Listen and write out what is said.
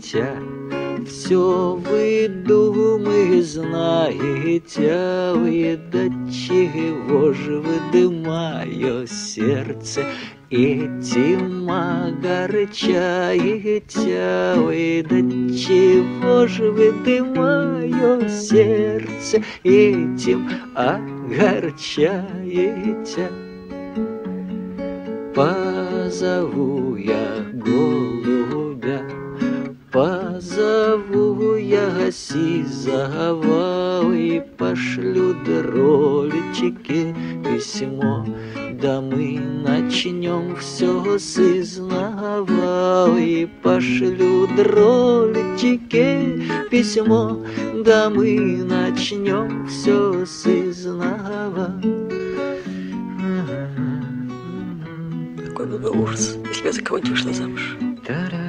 Все вы думы знаете, вы до чего же вы мое сердце этим огорчаете, вы до чего же вы мое сердце этим огорчаете? Позову я голубя, позову я сизого и пошлю дролечки письмо, да мы начнем все с изнова. И пошлю дролечки письмо, да мы начнем все с изнова. Какой был бы ужас, если бы я за кого-нибудь вышла замуж.